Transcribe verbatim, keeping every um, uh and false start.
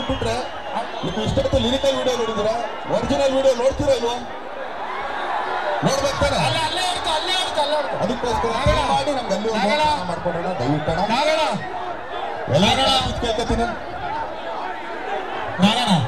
ಬಿಟ್ರೆ ನೀವು ಇಷ್ಟೊತ್ತು ಲಿರಿಕಲ್ ವಿಡಿಯೋ ನೋಡಿದಿರಾ ಒರಿಜಿನಲ್ ವಿಡಿಯೋ ನೋಡ್ತೀರಾ ಇಲ್ವಾ ನೋಡ್ಬೇಕಾರೆ ಅದಕ್ಕೋಸ್ಕರ ಮಾಡಿ ನಮ್ಗೆ ಅಲ್ಲಿ ಮಾಡ್ಕೊಡೋಣ ದಯವಿಟ್ಟು ಎಲ್ಲ ಕೇಳ್ಕೊತೀನಿ